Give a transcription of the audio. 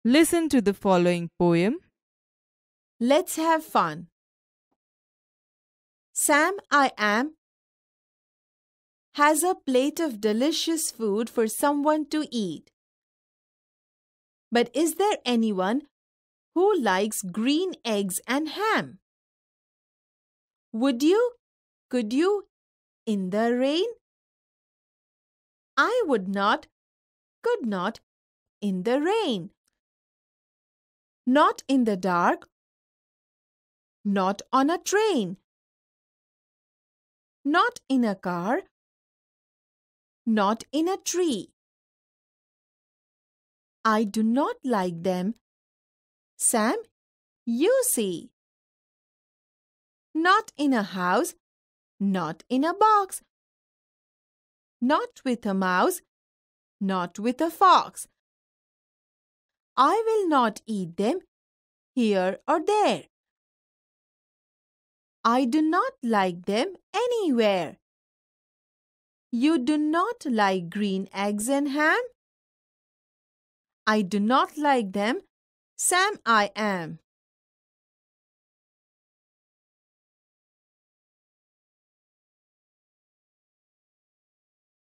Listen to the following poem. Let's have fun. Sam I am has a plate of delicious food for someone to eat. But is there anyone who likes green eggs and ham? Would you? Could you? In the rain? I would not, could not, in the rain. Not in the dark, not on a train. Not in a car, not in a tree. I do not like them. Sam, you see. Not in a house, not in a box. Not with a mouse, not with a fox. I will not eat them here or there. I do not like them anywhere. You do not like green eggs and ham? I do not like them. Sam I am.